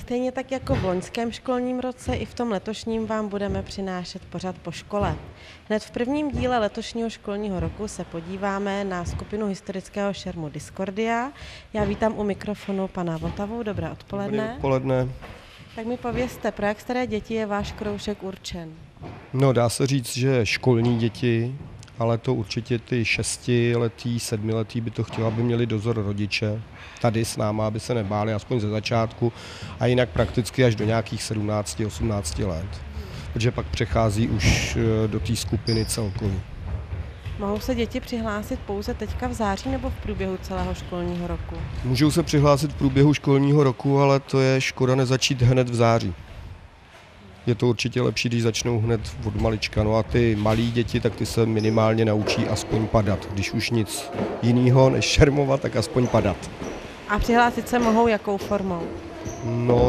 Stejně tak jako v loňském školním roce, i v tom letošním vám budeme přinášet pořad po škole. Hned v prvním díle letošního školního roku se podíváme na skupinu historického šermu Discordia. Já vítám u mikrofonu pana Votavu, dobré odpoledne. Dobré odpoledne. Tak mi povězte, pro jak staré děti je váš kroužek určen? No, dá se říct, že školní děti, ale to určitě ty 6letý, 7letý by to chtělo, aby měli dozor rodiče. Tady s náma, aby se nebáli, aspoň ze začátku, a jinak prakticky až do nějakých 17-18 let. Protože pak přechází už do té skupiny celkově. Mohou se děti přihlásit pouze teďka v září nebo v průběhu celého školního roku? Můžou se přihlásit v průběhu školního roku, ale to je škoda nezačít hned v září. Je to určitě lepší, když začnou hned od malička. No a ty malí děti, tak ty se minimálně naučí aspoň padat. Když už nic jiného než šermovat, tak aspoň padat. A přihlásit se mohou jakou formou? No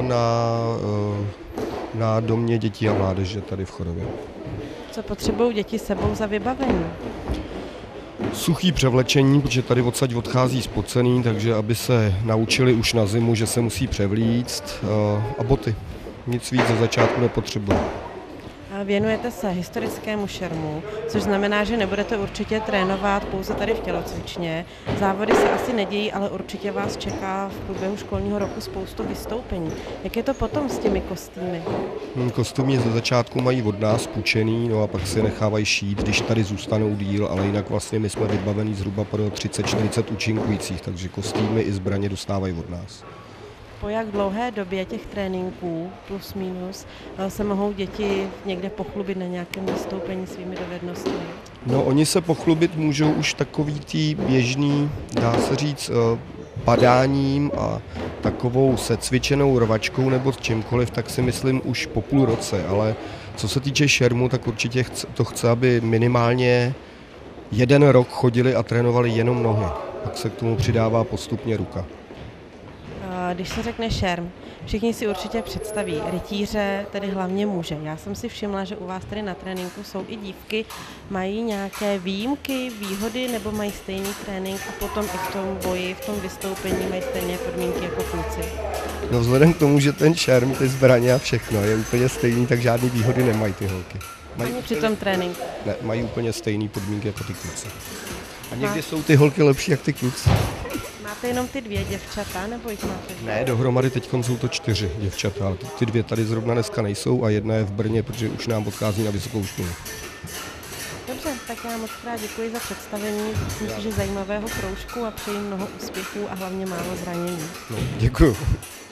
na domě dětí a mládeže tady v Chorově. Co potřebují děti sebou za vybavení? Suchý převlečení, protože tady odsaď odchází spocený, takže aby se naučili už na zimu, že se musí převlíct, a boty. Nic víc za začátku nepotřebují. Věnujete se historickému šermu, což znamená, že nebudete určitě trénovat pouze tady v tělocvičně. Závody se asi nedějí, ale určitě vás čeká v průběhu školního roku spoustu vystoupení. Jak je to potom s těmi kostýmy? Kostýmy ze začátku mají od nás půjčený, no a pak si je nechávají šít, když tady zůstanou díl, ale jinak vlastně my jsme vybavení zhruba pro 30-40 účinkujících, takže kostýmy i zbraně dostávají od nás. Po jak dlouhé době těch tréninků, plus minus, se mohou děti někde pochlubit na nějakém vystoupení svými dovednostmi? No, oni se pochlubit můžou už takový tý běžný, dá se říct, padáním a takovou secvičenou rvačkou nebo čímkoliv, tak si myslím už po půl roce, ale co se týče šermu, tak určitě to chce, aby minimálně 1 rok chodili a trénovali jenom nohy. Pak se k tomu přidává postupně ruka. Když se řekne šerm, všichni si určitě představí rytíře, tedy hlavně muže. Já jsem si všimla, že u vás tady na tréninku jsou i dívky. Mají nějaké výjimky, výhody, nebo mají stejný trénink a potom i v tom boji, v tom vystoupení mají stejné podmínky jako kluci? No, vzhledem k tomu, že ten šerm, ty zbraně a všechno je úplně stejný, tak žádný výhody nemají ty holky. Ani při tom tréninku? Ne, mají úplně stejný podmínky jako ty kluci. A někdy jsou ty holky lepší jak ty kluci. Máte jenom ty 2 děvčata, nebo jich máte 2? Ne, dohromady teď jsou to 4 děvčata, ale ty 2 tady zrovna dneska nejsou a jedna je v Brně, protože už nám odchází na vysokou školu. Dobře, tak já moc krát děkuji za představení, myslím si, že zajímavého kroužku a přeji mnoho úspěchů a hlavně málo zranění. No, děkuju.